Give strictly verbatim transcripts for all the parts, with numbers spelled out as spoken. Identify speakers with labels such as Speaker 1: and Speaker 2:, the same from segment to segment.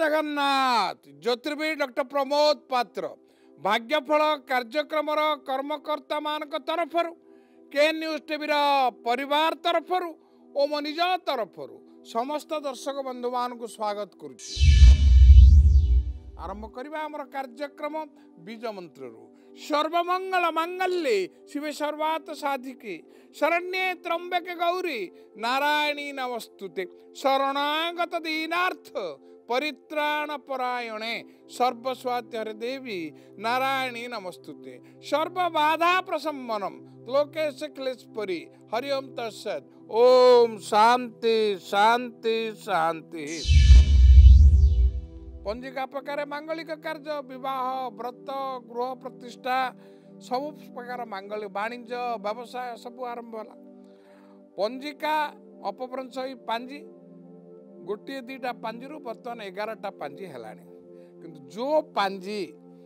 Speaker 1: Jagannath. ज्योतिर्विद doctor Pramod पात्र भाग्यफल कार्यक्रम कर्मकर्ता मान तरफ के न्यूज टीवी परिवार तरफ और मो निज तरफ समस्त दर्शक बंधु मान को स्वागत करुँ। आरंभ करवा आम कार्यक्रम बीज मंत्र सर्वमंगल मांगल्ये शिवे सर्वार्थ साधिके शरण्ये त्र्यंबके गौरी नारायणी नमस्तुते शरणागत दीनार्थ परित्राण परायणे सर्वस्वाति हरे देवी नारायणी नमस्तुते सर्व बाधा प्रशमनम लोकेश क्लेशपरि हरि ओम तत्सत्। ओम शांति शांति शांति। पंजिका प्रकार मांगलिक कार्य विवाह व्रत गृह प्रतिष्ठा सब प्रकार मांगलिक वाणिज्य व्यवसाय सब आरंभ है। पंजिका अपभ्रंश पांजी गोटे दीटा पांजी रु बर्तमान एगारटा पांजी है किंतु जो पांजी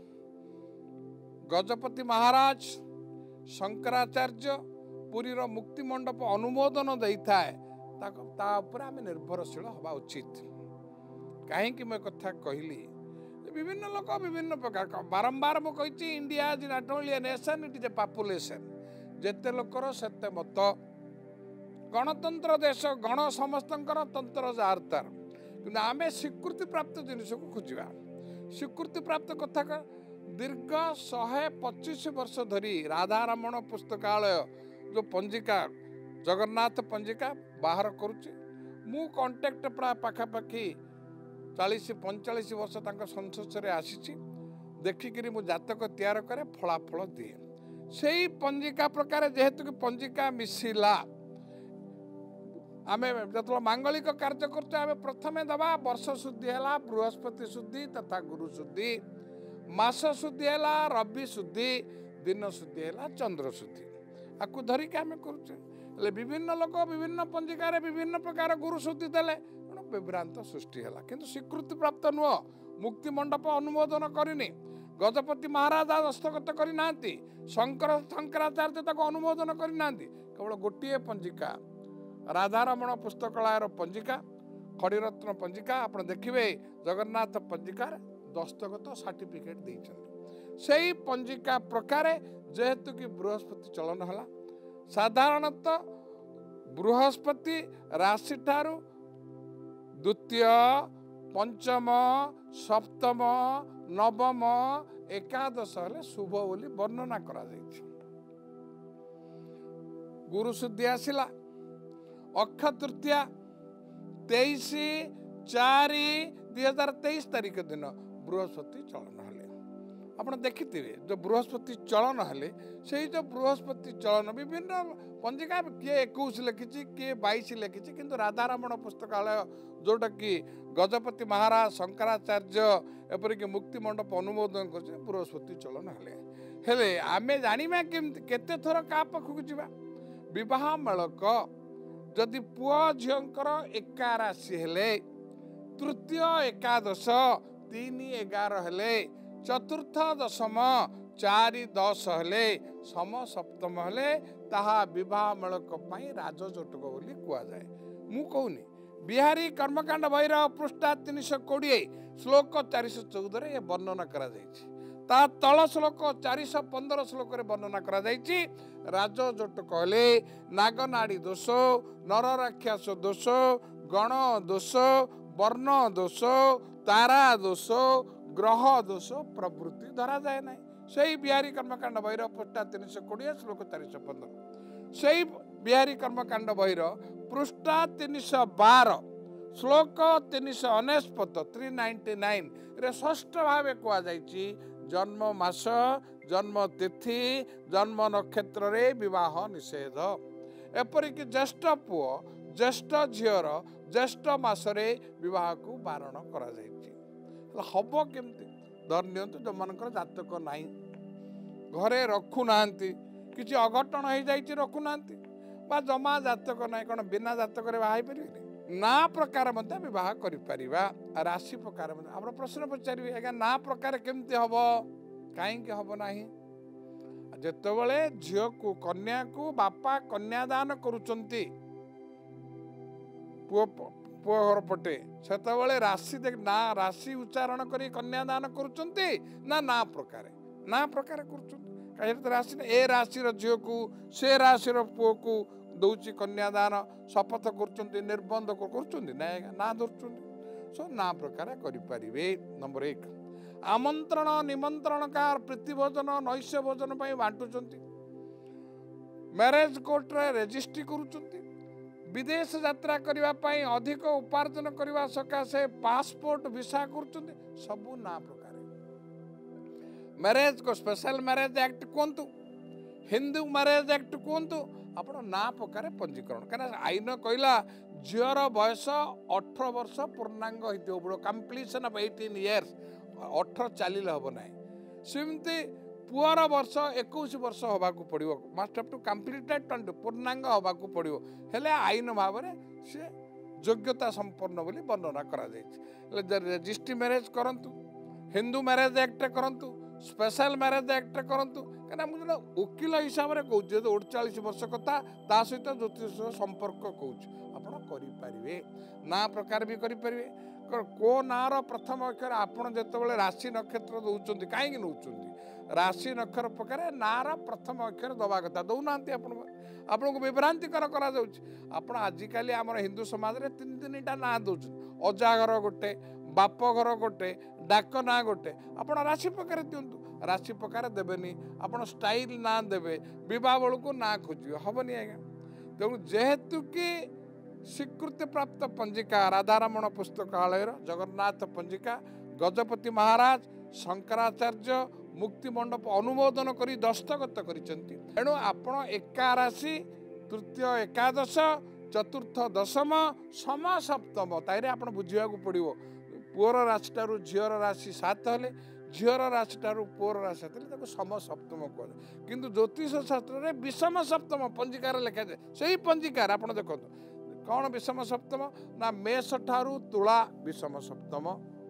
Speaker 1: गजपति महाराज शंकराचार्य पुरीर मुक्ति मंडप अनुमोदन दे था निर्भरशील हवा उचित। कहीं मैं कथा कहली विभिन्न लोक विभिन्न प्रकार बारंबार मुझे India is not only a nation it is a population जेते लोकर सेते मत गणतंत्र देश गण समस्त तंत्र जार तार कि आम स्वीकृति प्राप्त जिनिस को खोजा स्वीकृति प्राप्त कथा का दीर्घ शहे पचीस वर्ष धरी राधारमण पुस्तकालय जो पंजिका जगन्नाथ पंजिका बाहर करुच्ची मु कंटेक्ट प्राय पाखापाखि चालीस पंचाश वर्ष तक संसद आसी देखिकी मु जातक तैयार करे फलाफल दिए से पंजिका प्रकार जेहेतु कि पंजिका मिसिला आमे जो मांगलिक कार्य कर प्रथम दबा वर्ष शुद्धि है बृहस्पति शुद्धि तथा गुरु शुद्धि मास शुद्धि है रवि शुद्धि दिन शुद्धि है चंद्र शुद्धि आपको धरिकी आम कर विभिन्न लोक विभिन्न पंजिकार विभिन्न प्रकार गुरु शुद्धि देले विभ्रांत सृष्टि है किंतु स्वीकृति प्राप्त नुह मुक्ति मंडप अनुमोदन करनी गजपति महाराज हस्तगत करना शंकर शंकराचार्य तक अनुमोदन करना केवल गोटे पंजिका राधारमण पुस्तकालय पंजिका खड़ीरत्न पंजिका आप देखिए जगन्नाथ पंजिकार दस्तगत सर्टिफिकेट देते से पंजिका प्रकार जेहेतु कि बृहस्पति चलन है साधारणतः बृहस्पति राशि ठारू द्वितीय पंचम सप्तम नवम एकादश शुभ बोली वर्णना करा गुरु शुद्धि आसला अक्षय तृतीया तेईस चार दुई हजार तेईस तारीख दिन बृहस्पति चलन है आप देखिथे जो बृहस्पति चलन है से जो बृहस्पति चलन विभिन्न पंजिका किए इक्कीस लिखी किए बाईस लिखी किंतु राधारमण पुस्तकालय जोटा कि गजपति महाराज शंकराचार्य एपरिक मुक्ति मंडप अनुमोदन कर बृहस्पति चलन है आमे जानिबा केते थर का पाखक जीवा विवाह मेलक जदि पुओ झीकर एका राशि हेले तृतीय एकादश तीन एगार हेले चतुर्थ दशम चार दस हेले सम सप्तम हेले ताहा विवाह मेलक राजजोटक बोली कहुए मु कहूनी बिहारी कर्मकांड भैर पृष्ठा तीन सौ कोड़े श्लोक चार सौ चौदह ये वर्णना करा ता तल श्लोक चार सौ पंदर श्लोक वर्णना करा राजजोटक हेले नागनाड़ी दोष नर राक्षस दोष गण दोष वर्ण दोष तारा दोष ग्रह दोष प्रवृत्ति धरा जाए ना से बिहारी कर्मकांड भैर पृष्ठा तीन सौ कोड़े श्लोक चार सौ पंदर से बिहारी कर्मकांड भैर पृष्ठा तीन सौ बार श्लोक तीन सौ अनेस्पत थ्री नाइंटी नाइन षष्ठ भाव कहुई जन्म मास जन्म तिथि जन्म नक्षत्र रे विवाह निषेध एपरिक ज्येष्ठ पुओ ज्येष्ठ झीर ज्येष्ठ मसरे विवाह को बारण करा हम केमती धर नि जो मन जातक ना घरे रखुना कि अघटन हो जाए रखुना जमा जातक ना कौन बिना जातक बाहर पारे ना प्रकार बह कर राशि प्रकार आप प्रश्न पचारे आज्ञा ना प्रकार केमती हम कहीं हम ना जिते झील को कन्या को बापा कन्यादान करुचंती पुओ पुओ घर पटे से राशि देख ना राशि उच्चारण कर कन्यादान करुँच ना ना प्रकार ना प्रकार कर राशि ए राशि झील को से राशि पुओ को दौची कन्यादान शपथ कर निर्बंध कर ना धर सो ना प्रकार करें। नंबर एक आमंत्रण निमंत्रणकार प्रीतिभोजन नैश्य भोजन बांटुंट मैरेज कोर्ट रे रेजिस्ट्री करुँच विदेश यात्रा करने अधिक उपार्जन करने सकाशे पासपोर्ट वीसा कर सबू ना प्रकार मैरेज को स्पेशल मैरेज एक्ट कहतु हिंदू मैरेज एक्ट कहतु आप ना प्रकार पंजीकरण कहीं आईन कहला झीर बयस अठर वर्ष पूर्णांग हो कम्प्लीशन ऑफ एटीन इयर्स अठर चलिए हम ना सेमती पुअर वर्ष इक्कीस वर्ष होबाक पड़ो must have to completed twenty पूर्णांग होबाक पड़ो हेले आईन भाव में सी योग्यता संपन्न बोली वर्णना करा रजिस्ट्री मैरेज करंतु हिंदू मैरेज एक्ट करंतु स्पेशल मैरेज एक्ट करंतु कहीं मुझे वकिल हिसाब से कहूँ जो अड़चाश वर्ष कथा ता सहित ज्योतिष संपर्क कहूँ आपरे ना प्रकार भी करें को नार प्रथम अक्षर आपड़ जो राशि नक्षत्र दौरान कहीं नौ राशि नक्षर प्रकार नार प्रथम अक्षर दवा कथा दौना आपन को विभ्रांतिकर कर आजिकल आम हिंदू समाज में तीन तीन टा ना दौरान अजा घर गोटे बाप घर गोटे डाक ना गोटे आप राशि प्रकार दिंतु राशि प्रकार देवेनि आप स्टाइल ना देवे बह बेलू को ना खोज हेनी आज्ञा तेणु जेहेतु कि स्वीकृति प्राप्त पंजिका राधारमण पुस्तकालय जगन्नाथ पंजिका गजपति महाराज शंकराचार्य मुक्ति मंडप अनुमोदन कर दस्तखत करेणु आपण एका राशि तृतीय एकादश चतुर्थ दशम सम सप्तम ताईरे आपण बुझा पड़ो पुअर राशि ठारू झीर राशि सात हेले झीर राशि ठारू पुअर राशि हेले सम सप्तम कह किंतु ज्योतिष शास्त्र में विषम सप्तम पंजिकार लिखा जाए से पंजिकार आप देखो कौन विषम सप्तम ना मेष ठारू तुला विषम सप्तम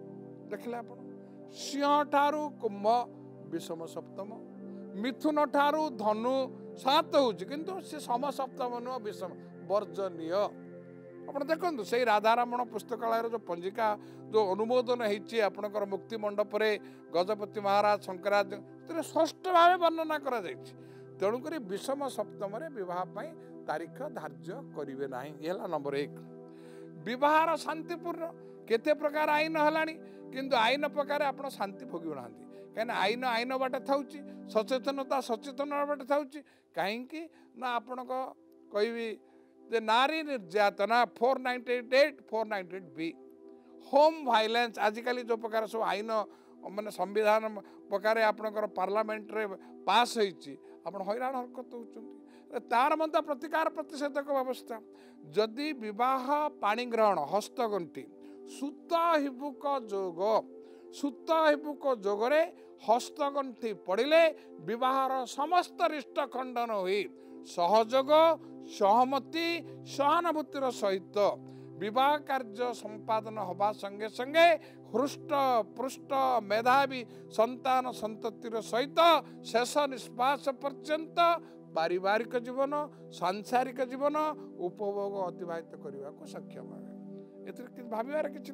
Speaker 1: देखले आप सिंह ठारू कुंभ विषम सप्तम मिथुन ठारू धनु सात हो किंतु से सम सप्तम नुह विषम वर्जनीय आप देखो से राधारमण पुस्तकालय जो पंजिका जो अनुमोदन होती आपणकर मुक्ति मंडप गजपति महाराज शंकराचार्य स्पष्ट भाव वर्णना कर तेणुक विषम सप्तम बह तारीख धार्य करेंगे ना ये नंबर एक बहार शांतिपूर्ण केते प्रकार आईन है किंतु आईन प्रकार आप शांति भोगू ना कहीं आईन आईन बाटे था सचेतनता सचेतन बाटे था कहीं ना आपण कह नारी निर्यातना four ninety eight four ninety eight B home violence आजिकल जो प्रकार सब आईन माने संविधान प्रकार आपणकर पार्लियामेंट रे पास होती आप हैरान हरकत होती तार मध्य प्रतिकार प्रतिषेधक व्यवस्था जदि विवाह पाणी ग्रहण हस्तगंठी सूत हिबुक जोग सूत हिबुक जोगरे हस्तगंठी पड़े विवाहर समस्त रिष्ट खंडन हुई सहयोग सहमति सहानुभूतिर सहित विवाह कार्य संपादन होबा संगे संगे हृष्ट पृष्ठ मेधावी संतान संततिर सहित शेष निष्पास पर्यंत पारिवारिक जीवन सांसारिक जीवन उपभोग अतिबाहित करने को सक्षम है भावार कि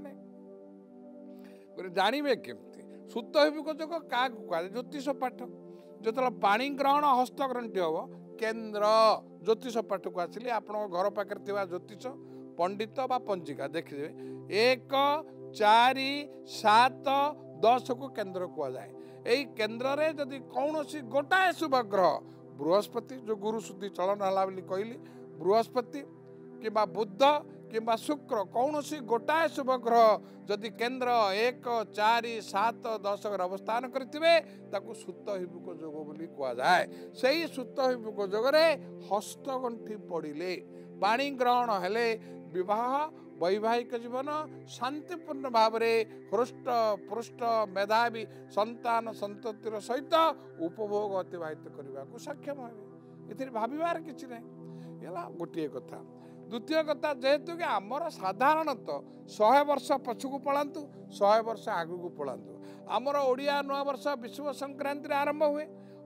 Speaker 1: जानवे केमती सूत हिबुक जोग क्या कह ज्योतिष पाठ जो पाणी ग्रहण हस्तग्रंथि हम केन्द्र ज्योतिष पाठ को आसिले आप घर पाखे ज्योतिष पंडित बा पंजिका देखिए एक चारि सात दस को केन्द्र कहुए यही केन्द्र में जदि कौन सी गोटाए शुभ ग्रह बृहस्पति जो गुरु शुद्धि चलन है कहली बृहस्पति कि बुध कि शुक्र कौन सी गोटाए शुभ ग्रह जदि केन्द्र एक चारि सात दस अवस्थान करेंगे सूत हिबुक जोग बोली कहुए से ही सूत हिबुक जोगरे हस्तगंठी पड़े पाणी ग्रहण हेले विवाह वैवाहिक जीवन शांतिपूर्ण भाव में हृष्ट पृष्ठ मेधावी संतान संततिर सहित उपभोग अतिबाहित करने को सक्षम है ये भावार कि गोटे कथा द्वितीय कथा जेहेतु कि आमर साधारणतः शहे वर्ष पछकू पलांतु शहे वर्ष आगू पलांतु आमर ओडिया नूआ वर्ष विश्व संक्रांति आरंभ हुए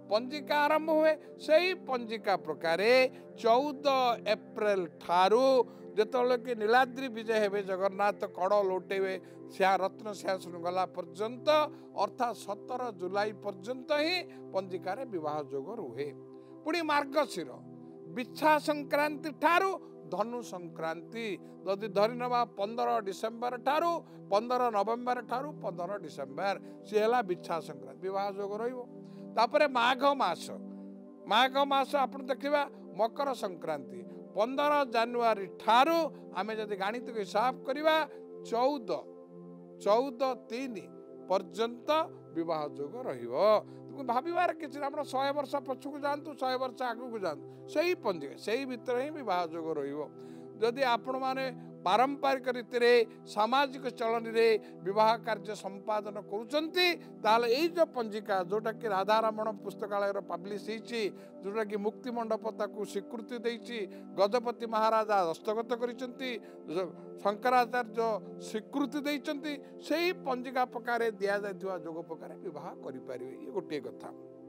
Speaker 1: पंजिका आरंभ हुए से पंजिका प्रकार चौदह एप्रिल ठारू जिते कि नीलाद्री विजय हेबे जगन्नाथ कड़ लौटेबे सिया रत्न सिंहासन गला पर्यंत अर्थात सतर जुलाई पर्यंत ही पंजिकार विवाह जोग रुहे। पुणी मार्गशीर बिछा संक्रांति ठारू धनु संक्रांति जदि धरी नवा पंद्रह डिसेम्बर ठारू पंद्रह नवेम्बर ठारू पंद्रह डिसेम्बर सी है बिछा संक्रांति विवाह जोग रपर माघ मास माघ मास आप देखा मकर संक्रांति पंद्रह जानुआरी ठारू आमे जदि गाणित हिसाब करवा चौदह चौदह तीन पर्यंत विवाह जोग रविवार किसी शहे वर्ष पछक जातु शहे वर्ष आगू जातु से पंजिका से भितर ही विवाह जोग रदि आपण मैंने पारंपरिक रीति रे सामाजिक चलन रे विवाह कार्य संपादन करुँच जो पंजिका जोटा कि राधारमण पुस्तकालय पब्लिश होती जोटा कि मुक्ति मंडप ताकू स्वीकृति देती गजपति महाराजा दस्तखत करते शंकराचार्य स्वीकृति देते से पंजिका प्रकार दि जाता जोग प्रकार विवाह करें ये गोटे कथा।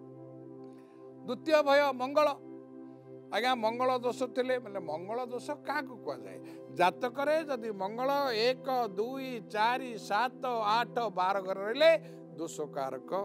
Speaker 1: द्वितीय भय मंगल आज्ञा मंगल दोष थे मतलब मंगल दोष क्या कहुए जातक जदि मंगल एक दुई चार सात आठ बार घर रही दोष कारक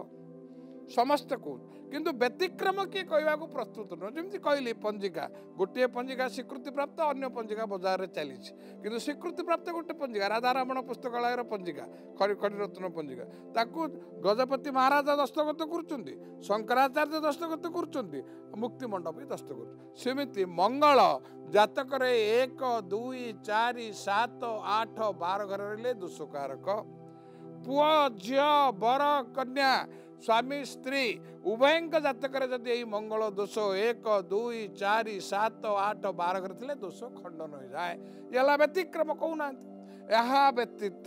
Speaker 1: समस्त को किंतु व्यतिक्रम किए कहवाक प्रस्तुत नुह जमी कहली पंजिका गोटे पंजिका स्वीकृति प्राप्त अन्य पंजिका बजार चली किंतु स्वीकृति प्राप्त गोटे पंजिका राधारमण पुस्तकालय पंजिका खड़ी खड़ीरत्न पंजिका ताकू गजपति महाराजा दस्तखत कर शंकराचार्य दस्तखत कर मुक्ति मंडप दस्तखत सेमती मंगल जातक एक दुई चार सात आठ बार घर रही दोषकारक पुआ झील बर कन्या स्वामी स्त्री उभय जातक जदि मंगल दोष एक दुई चार सात आठ बार घर थे दोष खंडन हो जाए ये व्यतिक्रम कहूना यह व्यतीत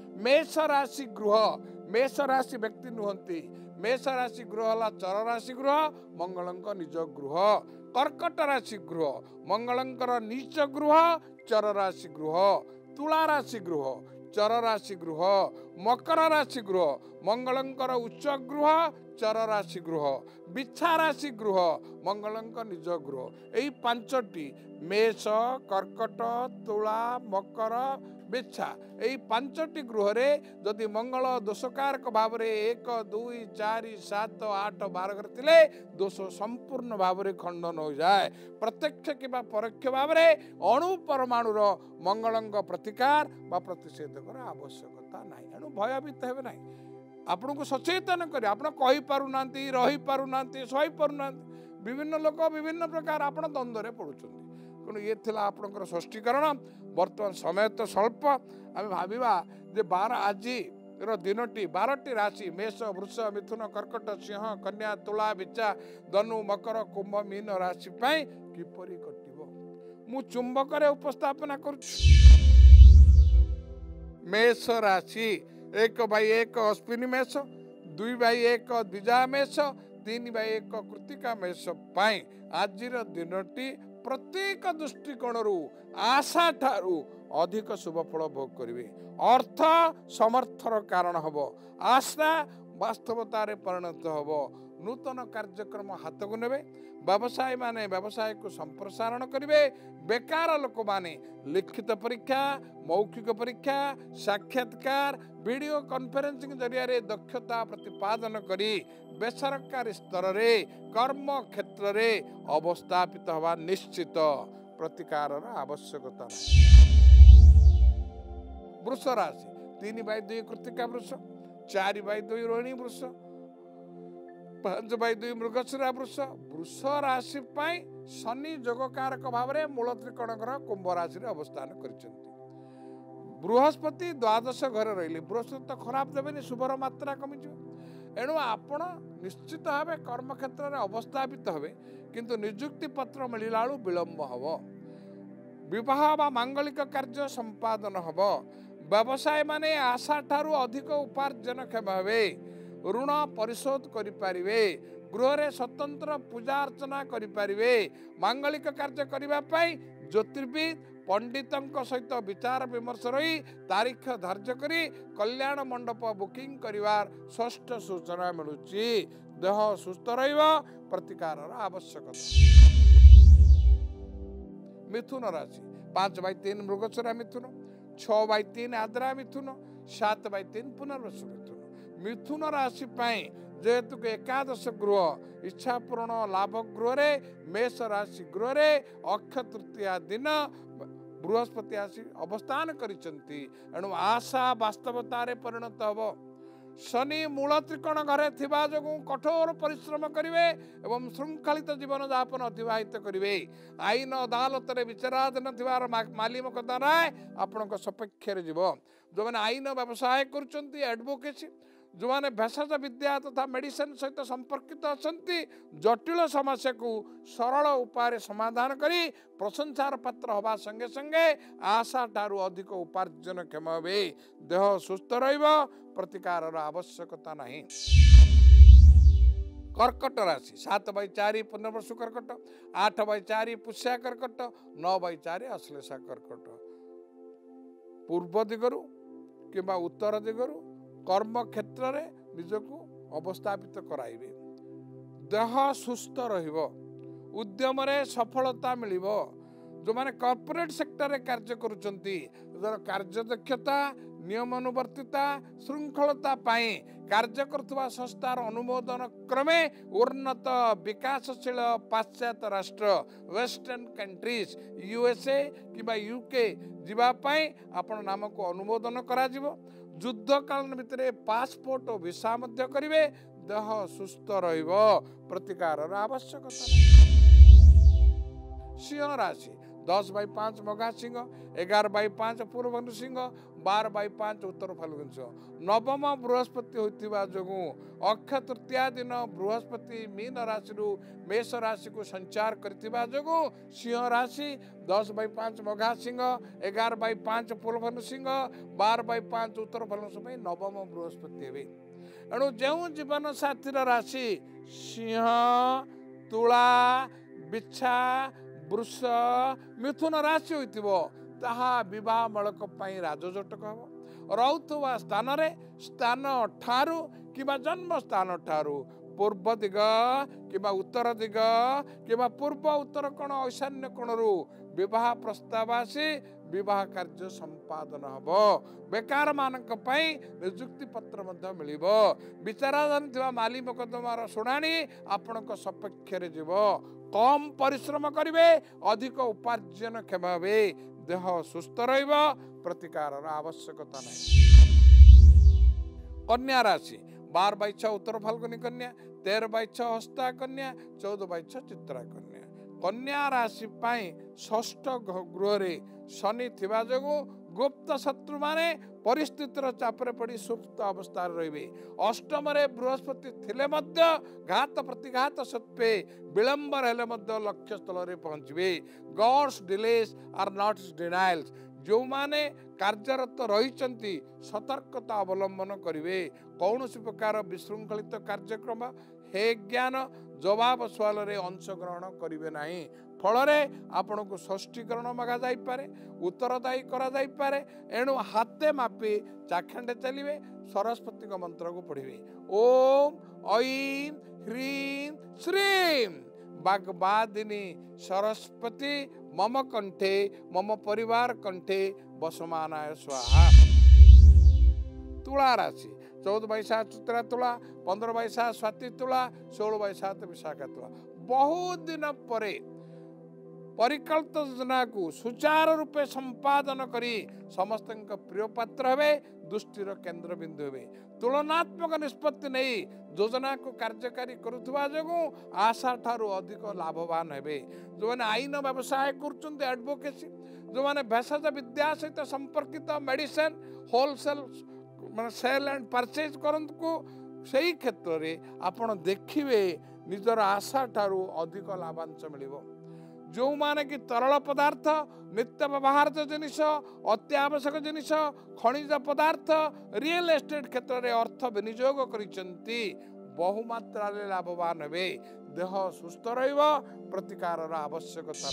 Speaker 1: मेष राशि गृह मेष राशि व्यक्ति नुहति मेष राशि गृह है चर राशि गृह मंगल निज गृह कर्कट राशि गृह मंगलंकर नीच गृह चर राशि गृह तुला राशि गृह चर राशि गृह मकर राशि गृह मंगलंकर उच्च गृह चर राशि गृह बिछा राशि गृह मंगलंक निज गृह यही पांचटी मेष कर्कट तुला मकर बिछा यही पांचटी गृह रे जदि मंगल दोषकारक भाव रे एक दुई चार सात आठ बार करथिले दोष संपूर्ण भाव रे खंडन हो जाए प्रत्यक्ष किबा परोक्ष भाव रे अणु परमाणुर मंगलंक प्रतिकार बा प्रतिषेधकर आवश्यकता नाही एणु भयभीत हेबे नाही आपन को सचेतन करे आपन कहि पारु नांती रहि पारु नांती सहि पारु नांती विभिन्न लोक विभिन्न प्रकार आपन द्वंद्व रे पडुचंती कोन ये थिला आपनकर सृष्टिकरण वर्तमान समय तो स्वल्प आम भाविबा जे बार आज दिनटी बारटी राशि मेष वृष मिथुन कर्कट सिंह कन्या तुला बिचा धनु मकर कुंभ मीन राशि पाई किपरि कटिबो मु चुंबक रे उपस्थापना कर मेष राशि एक बाई एक अश्विनी मेष दुई बाई एक द्विजा मेष तीन बाई एक कृतिका मेष पाई आज दिनटी प्रत्येक दृष्टिकोण आशा ठारू अधिक शुभफल भोग करेंगे अर्थ समर्थर कारण हम आशा वास्तवतार परिणत हम नूतन कार्यक्रम हाथ को ने व्यवसायी माने व्यवसाय को संप्रसारण करेंगे बेकार लोक माने लिखित परीक्षा मौखिक परीक्षा साक्षात्कार वीडियो कॉन्फ्रेंसिंग जरिया दक्षता प्रतिपादन करी बेसरकारी स्तर रे कर्म क्षेत्र रे अवस्थापित हवा निश्चित प्रतिकार आवश्यकता। वृष राशि तीन बाई दुई कृतिका वृष चार बाई दुई रोहिणी वृष पांच बाई दुई मृगशिरा वृष वृष राशि पाई शनि जोगकारक भाव में मूल त्रिकोणकर कुंभ राशि अवस्थान कर बृहस्पति द्वादश घर रही बृहस्पति तो खराब देवे शुभर मात्रा कमिज एणु आपण निश्चित भाव कर्म क्षेत्र में अवस्थापित हे किंतु निजुक्ति पत्र मिलला विलंब हम विवाह बा मांगलिक कार्य संपादन हम व्यवसाय माने आशा ठारू अधिक उपार्जन क्षम हे ऋण परिशोध करें गृह रे स्वतंत्र पूजा अर्चना करें मांगलिक कार्य करने ज्योतिर्विद पंडितों सहित विचार विमर्श रही तारीख धार्य करी कल्याण मंडप बुकिंग करिवार षष्ठ सूचना मिलुची देह सुस्थ रहिब प्रतिकार आवश्यकता। मिथुन राशि पांच बै तीन मृगशिरा मिथुन, छह बै तीन आद्रा मिथुन, सात बै तीन पुनर्वसु मिथुन। मिथुन राशि जेहेतु एकादश गृह इच्छा पूर्ण लाभ गृह रे मेष राशि गृह रे अक्षय तृतीया दिन बृहस्पति आसी अवस्थान करिसंती एणु आशा वास्तवतारे परिणत हब। शनि मूल त्रिकोण घरे थिबा जोगु कठोर परिश्रम करिवे एवं श्रृंखलित जीवन यापन अतिबाहित करिवे। आईन अदालत रे विचाराधीन थिबार माली मकद्दमा आपनक सपक्ष रे जीव। जो माने आईन व्यवसाय करुचंती एडवोकेसी, जो माने भेषज विद्या तथा मेडिसिन सहित संपर्कित अछंती जटिल समस्या को सरल उपाय समाधान करी प्रशंसार पात्र हवा संगे संगे आशा ठारू अधिक उपार्जन क्षम हे। देह सुस्थ रहिब प्रतिकार आवश्यकता नहीं। कर्कट राशि सात बै चार पुनर्वसु कर्कट, आठ बै चार पुष्या कर्कट, नौ बै चार अश्लेषा कर्कट। पूर्व दिगरु किंबा उत्तर दिगरु कर्म क्षेत्र रे निजको अवस्थापित कराइबे। देह सुस्थ रहिबो, उद्यम रे सफलता मिलिबो। जो माने कॉर्पोरेट सेक्टर रे कार्य करूचंती कार्य दक्षता नियमानुवर्तिता श्रृंखलता पाए कार्य करथुवा संस्थार अनुमोदन क्रमे उन्नत विकासशील पाश्चात्य राष्ट्र वेस्टर्न कंट्रीज यूएसए किबा यूके जीवा पाए आपण नाम को अनुमोदन करा जिवो। युद्ध काल भितर पासपोर्ट और वीसा मध्य करिवे। देह सुस्थ रहिबो प्रतिकार आवश्यकता। सिंह राशि दस बै पांच मघा सिंह, एगार बै पांच पूर्व सिंह, बार बै पांच उत्तर फाल्गुन सिंह। नवम बृहस्पति होइतिबा जोगु अक्षय तृतीया दिन बृहस्पति मीन राशि रु मेष राशि को संचार करथिबा जोगु सिंह राशि दस बै पांच मघा सिंह, एगार बै पांच पूर्व सिंह, बार बै पांच उत्तर फाल्गुन सिंह नवम बृहस्पति हेबे। एणु जो जीवन साथी राशि सिंह, तुला, बिच्छा, वृष, मिथुन राशि होइतिबो ताहा विवाह मलक पई राजजटक हबो। रहुथुवा स्थान रे स्थान ठारू किबा जन्म स्थान ठारू पूर्व दिग किबा उत्तर दिग किबा पूर्व उत्तर कोण ईशान्य कोणरू विवाह प्रस्ताव आसी विवाह कार्य संपादन हबो। बेकार मानक पई नियुक्ति पत्र मध्य मिलिबो। विचाराधीन थिबा माली मकद्दमार शुणाणी आपनक सपक्ष रे जीवो। कम परिश्रम करिवे अधिक उपार्जन क्षम हेबे। देह सुस्थ रहिब प्रतिकार आवश्यकता नहीं। कन्या राशि बार बै छह उत्तर फाल्गुनी कन्या, तेरह बै छह हस्ता कन्या, चौदह बै छह चित्रा कन्या। कन्या राशि पाई षष्ठ गृह रे शनि थिबा जोगु गुप्त शत्रु माने परिस्थितिर चापरे पड़ी सुप्त अवस्था रहिबे। अष्टम रे बृहस्पति थिले मध्य घात प्रतिघात सत्वे विलंब हेले मध्य लक्ष्य स्थल रे पहुंचबे। Gods delays are not denials. जो माने कार्यरत रहिचंती सतर्कता अवलंबन करिवे। कौनसी प्रकार विशृंखलित कार्यक्रम हे ज्ञान जवाब सवाल रे अंशग्रहण करिवे नाही। फलरे आपण को षष्टीकरण मगा जाई पारे, उत्तरदायी करा जाई पारे। एणु हाथे मापी चाखंडे चलिवे। सरस्वती का मंत्र को पढ़िवे। ओम ऐं ह्रीं श्रीं वाग्वादिनी सरस्वती मम कंठे मम परिवार कंठे वसमानाय स्वाहा। तुला राशि चौदह बै सात चित्रा तुला, पंद्रह बै सात स्वाति तुला, सोलह बै सात विशाखा तुला। बहुत दिन परे परिकल्पित योजना को सुचारू रूपे संपादन करी समस्त प्रिय पात्र हेबे, दृष्टिर केन्द्र बिंदु हेबे। तुलनात्मक निष्पत्ति नहीं योजना को कार्यकारी करुवा जो आशा ठारू अधिक लाभवान हेबे। जो मैंने आईन व्यवसाय कर एडवोकेसी, जो मैंने भेषज विद्या सहित संपर्कित मेडिसिन होलसेल माने सेल एंड परचेज करंत को सही क्षेत्र रे आपण देखिवे निजर आशा ठारू अधिक लाभांश मिलिबो। जो माने कि तरल पदार्थ नित्य व्यवहार जिनिस अत्यावश्यक जिनिस खनिज पदार्थ रियल एस्टेट क्षेत्र रे अर्थ विनियोग करिसंती बहुमात्रा रे लाभवान हेबे। देह सुस्थ रहिब प्रतिकार आवश्यकता।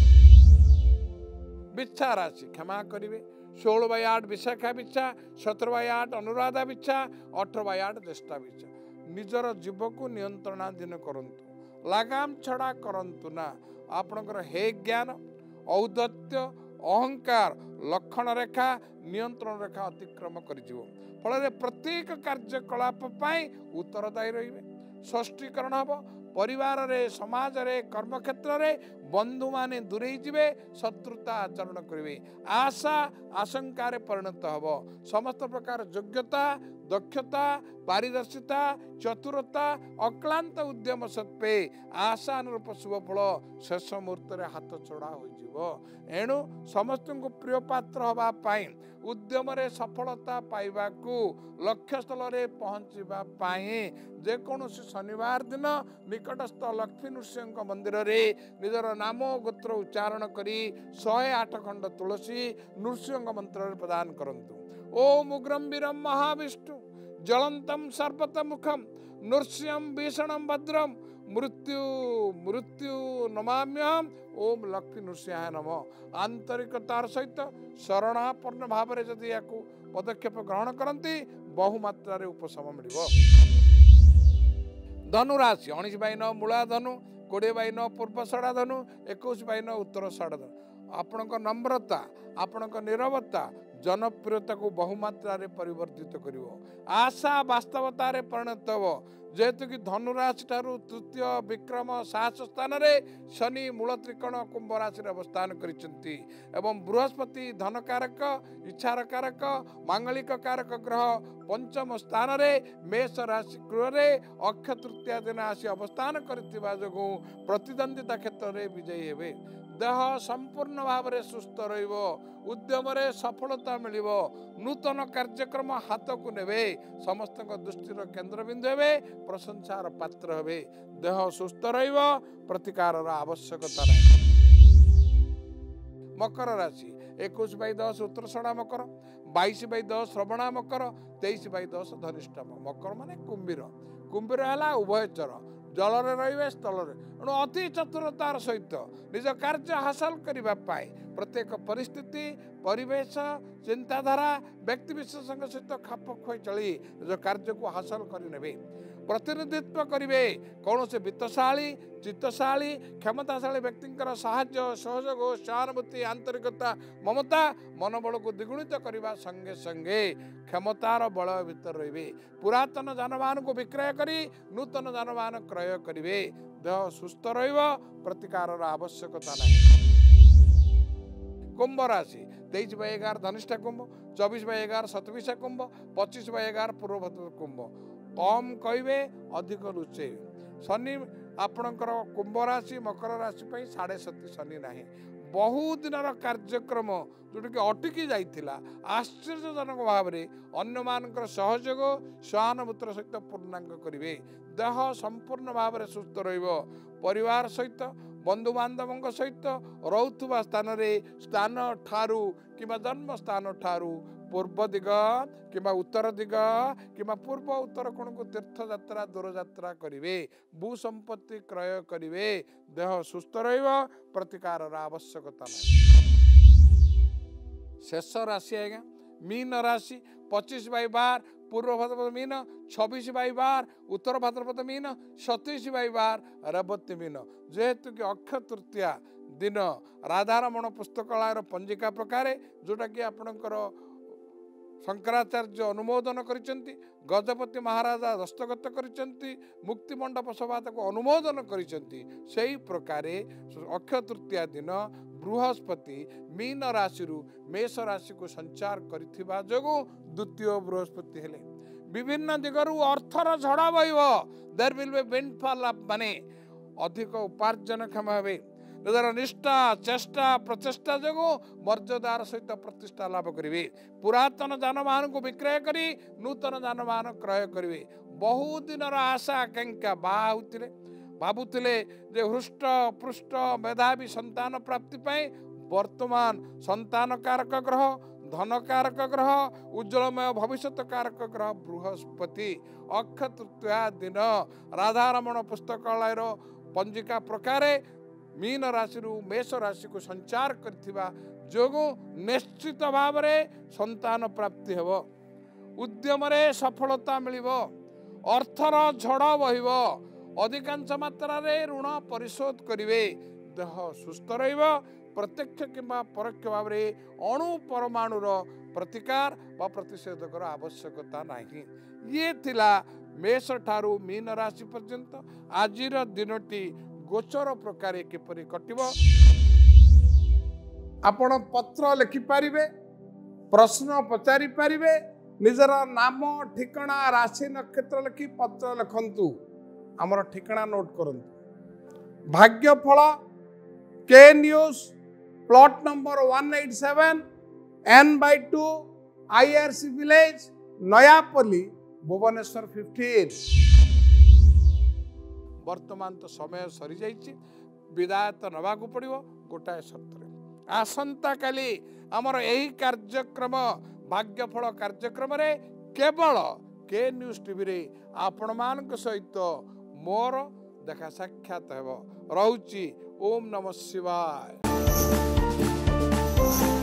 Speaker 1: बिच्छा राशि क्षमा करिवे। सोलह बै आठ विशाखा बिच्छा, सत्रह बै आठ अनुराधा बिच्छा, अठारह बै आठ ज्येष्ठा बिच्छा। निजर जीव को नियंत्रणाधीन करंतु लगाम छड़ा करंतु ना आपणकर हे ज्ञान औदत्य अहंकार लक्षण रेखा नियंत्रण रेखा अतिक्रम कर फल प्रत्येक कार्यकलाप उत्तरदायी रहिबे षष्टीकरण हम परिवार रे समाज रे कर्म क्षेत्र रे बंधु माने दूरे जीवे शत्रुता आचरण करेंगे आशा आशंका परिणत हम समस्त प्रकार योग्यता दक्षता पारदर्शिता चतुरता अक्लांत उद्यम सत्वे आशा अनुरूप शुभ फल शेष मुहूर्त हाथ छड़ा हो एणु समस्त को प्रिय पात्र हवा पाई उद्यम रे सफलता पाइबा को लक्ष्य स्थल रे पहुँचवा जेकोसी शनिवार दिन निकटस्थ लक्ष्मी नृसिंह मंदिर रे निजर नाम गोत्र उच्चारण करी शहे आठ खंड तुलसी नृसिंह मंत्र प्रदान करंतु ओम उग्रम वीरम महाविष्णु ज्वलंतम सर्वत मुखम नृसिंहं भीषणं भद्रम मृत्यु मृत्यु नमाम्यहम ओम लक्ष्मी नृसिंहाय नमः आंतरिकतार सहित शरणापन्न भाव में जदि या पदक्षेप ग्रहण करती बहुमात्रा उपशम मिल धनुराशि उन्नीस बै नौ मूला धनु कोड़े बै नौ पूर्व षड़ा धनु इक्कीस बै नौ उत्तर षड़ा धनु आपण नम्रता आपण निरवता जनप्रियता को बहुमात्रा परिवर्तित कर आशा वास्तवता परिणत हो जेहेतु कि धनुराशि ठारू तृतीय विक्रम साहस स्थान रे शनि मूल त्रिकोण कुंभ राशि अवस्थान करिसेंती एवं बृहस्पति धन कारक इच्छार कारक मांगलिक कारक ग्रह पंचम स्थान रे मेष राशि गृह रे अक्षय तृतीया दिन आसी अवस्थान करथिबा जोगु प्रतिद्वंदिता क्षेत्र रे विजयी हेबे देह संपूर्ण भाव में सुस्थ रहिबो उद्यम रे सफलता मिलिबो नूतन कार्यक्रम हाथ को नेबे समस्त दृष्टिर केन्द्रबिंदु हेबे प्रशंसार पात्र हेबे देह सुस्थ रहिबो प्रतिकार आवश्यकता नहीं। मकर राशि इक्कीस बै दस उत्तर षड़ा मकर बाईस बै दस श्रवणा मकर तेईस बै दस धनिष्ठा मकर माने कुंभीर कुंभीर है उभयचर जल रे स्थल एणु अति चतुरतार सहित निज कार्य हासिल करने प्रत्येक परिस्थिति परिवेश चिंताधारा व्यक्ति विशेष सहित खाप खुआई चली निज कार्य को हासिल करने प्रतिनिधित्व करेंगे कौन से वित्तशाली चित्तशाली क्षमताशाली व्यक्ति साहाय्य सहयोग सहानुभूति आंतरिकता ममता मनोबल को द्विगुणित करने संगे संगे क्षमतार बल भीतर रे पुरातन जानवाहन को विक्रय करी नूतन जानवाहन क्रय करेंगे देह सुस्थ प्रतिकार आवश्यकता नहीं। कुंभ राशि तेईस बै एगार धनिष्ठा कुंभ चौबीस बै एगार सतविशा कुंभ पच्चीस बै एगार पूर्व कुंभ कम कहे अधिक लुचे शनि आपणकर कुंभ राशि मकर राशि साढ़े सती शनि ना बहु दिन कार्यक्रम जोटा कि अटकी जाइथिला आश्चर्यजनक भाव में अन्य मानकर सहयोग सहानुभूतिर सहित पूर्णांग करेंगे देह संपूर्ण भाव में सुस्थ रहिबो परिवार सहित बंधु बांधव सहित रोथुवा स्थान रे स्थान ठारू किंबा जन्म स्थान ठारू पूर्व दिग किंबा उत्तर दिग किंबा पूर्व उत्तर कोण को तीर्थ यात्रा दूर यात्रा करेंगे भू संपत्ति क्रय करेंगे देह सुस्थ रहिबो प्रतिकार आवश्यकता शेष राशि आज्ञा मीन राशि पच्चीस बै बार पूर्व भाद्रपद मीन छब्बीस बै बार उत्तर भाद्रपद मीन सतैश बै बार रेवती मीन जेहेतु कि अक्षय तृतीया दिन राधारमण पुस्तकालय पंजिका प्रकार जोटा कि आपणकर शंकराचार्य अनुमोदन करिसेंती गजपति महाराजा दस्तखत करिसेंती मुक्ति मंडप सभा को अनुमोदन करिसेंती सेही प्रकारे अक्षय तृतीया दिन बृहस्पति मीन राशि मेष राशि को संचार करिथिबा जोगु द्वितीय बृहस्पति हेले विभिन्न दिगरु अर्थर झड़ा बहिब देयर विल बी विंडफॉल माने अधिक उपार्जन क्षम हेबे निजर निष्ठा चेष्टा प्रचेष्टा जो मर्यादार सहित प्रतिष्ठा लाभ करेंगे पुरातन जानवाहन को विक्रय करी नूतन जानवाहन क्रय करेंगे बहु दिन आशा आकांक्षा बाहा होते भावुले जे हृष्ट पृष्ठ मेधावी संतान प्राप्ति वर्तमान संतान कारक ग्रह धन कारक ग्रह उज्जवलमय भविष्य कारक ग्रह बृहस्पति अक्षय तृतीया दिन राधारमण पुस्तकालय पंजिका प्रकार मीन राशि मेष राशि को संचार करथिबा जोगु निश्चित भाव में संतान प्राप्ति हेब उद्यम रे सफलता मिलिबो अर्थर झड़ बहिब अधिकांश मात्रा रे ऋण परिशोध करिवे देह सुस्थ रहिब प्रत्यक्ष किंबा परोक्ष भाव में अणु परमाणुर प्रतिकार व प्रतिषेधकर आवश्यकता नहीं। ये थिला मेष ठारू मीन राशि पर्यंत आजिर दिनटी गोचर प्रकार किपरि कटिब। आपण पत्र लिखि पारिबे, प्रश्न पचारि पारिबे, निजर नाम ठिकाना राशि नक्षत्र लिखि पत्र लिखंतु। आमर ठिकाना नोट करंतु। भाग्यफल के news plot number one eight seven N by two IRC village Nayapalli Bhubaneswar fifteen. वर्तमान तो समय सरी जाइए, विदाय तो नवाक पड़ो गोटाए शर्त। आसंता काली आमर यही कार्यक्रम भाग्यफल कार्यक्रम रे केवल के न्यूज टीवी रे आपण मान सहित मोर देखा साक्षात हेब। रहुची ओम नमः शिवाय।